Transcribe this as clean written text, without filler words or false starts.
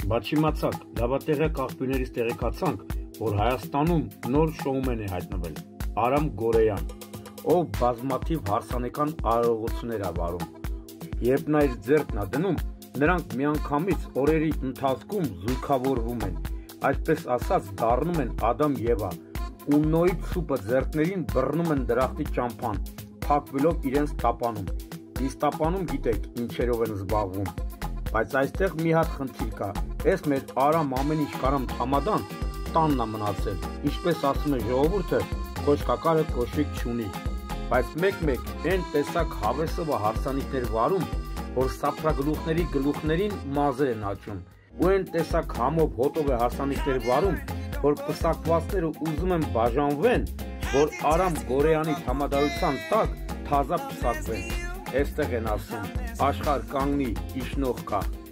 Բայց իմացաք, լավատեղյակ աղբյուրներից տեղեկացանք, որ Հայաստանում նոր շոումեն է հայտնվել՝ Արամ Գորեյան, ով բազմաթիվ հարսանեկան արարողություններ է վարում։ Երբ նա իր ձեռքն է դնում, նրանք միանգամից օրերի ընթացքում զույգավորվում են, այսպես ասած դառնում են Ադամ Եվա, ու նոյից սուպը ձեռքներին բռնում են դրախտի ճամփան, փակվելով իրենց տապանում։ Իսկ տապանում գիտեք ինչերով են զբաղվում։ Բայց այստեղ մի հատ խնդիր կա, ես մեր Արամ ամեն ինչ կարամ թամադան, տանն է մնացել, ինչպես ասում է ժողովուրդը, կոշկակարը կոշիկ չունի։ Բայց մեկ-մեկ են տեսակ հավեսովը հարսանիքներ վարում, որ սափրագլուխների գլուխներին մազեր են աճում, ու են տեսակ համով հոտով է հարսանիքներ վարում, որ պսակվածները ուզում են բաժանվեն, որ Արամ Գորեյանի համադարության տակ թազա պսակվեն։ Այստեղ են ասում, աշխարհ կանգնի, իջնող կա։